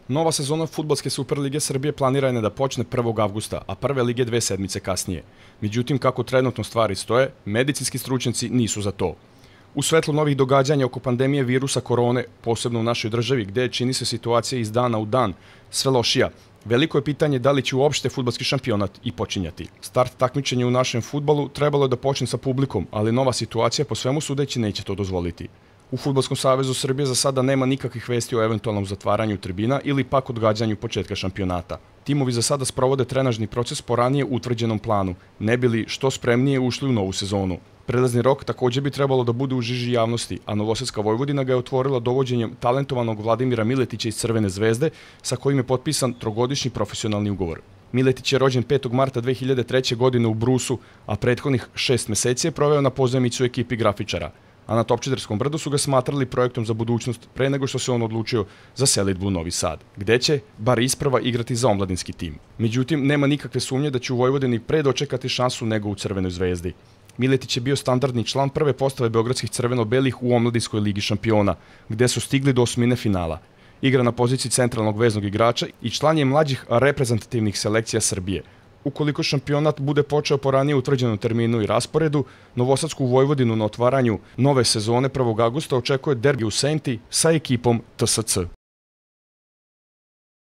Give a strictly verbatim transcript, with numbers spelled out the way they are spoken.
Nova sezona Fudbalske Superlige Srbije planirana je da počne prvog avgusta, a prve lige dve sedmice kasnije. Međutim, kako trenutno stvari stoje, medicinski stručnjaci nisu za to. U svetlu novih događanja oko pandemije virusa korone, posebno u našoj državi, gde čini se situacija iz dana u dan sve lošija, veliko je pitanje da li će uopšte fudbalski šampionat i počinjati. Start takmičenja u našem fudbalu trebalo je da počne sa publikom, ali nova situacija po svemu sudeći neće to dozvoliti. U Fudbalskom savezu Srbije za sada nema nikakvih vesti o eventualnom zatvaranju tribina ili pak odgađanju početka šampionata. Timovi za sada sprovode trenažni proces po ranije utvrđenom planu, ne bili što spremnije ušli u novu sezonu. Prelazni rok također bi trebalo da bude u žiži javnosti, a Novosadska Vojvodina ga je otvorila dovođenjem talentovanog Vladimira Miletića iz Crvene zvezde, sa kojim je potpisan trogodišnji profesionalni ugovor. Miletić je rođen petog marta dve hiljade treće. godine u Brusu, a prethodnih šest meseci je proveo na pozajmici u ekipi grafičara, a na Topčiderskom brdu su ga smatrali projektom za budućnost pre nego što se on odlučio za selidbu u Novi Sad, gde će, bar isprva, igrati za omladinski tim. Međutim, nema nikakve sumnje da će u Vojvodini pre dočekati šansu nego u Crvenoj zvezdi. Miletić je bio standardni član prve postave beogradskih crveno-belih u omladinskoj ligi šampiona, gde su stigli do osmine finala. Igra na poziciji centralnog veznog igrača i član je mlađih reprezentativnih selekcija Srbije. Ukoliko šampionat bude počeo po ranije utvrđenom terminu i rasporedu, Novosadsku Vojvodinu na otvaranju nove sezone prvog avgusta očekuje derbi u Senti sa ekipom T S C.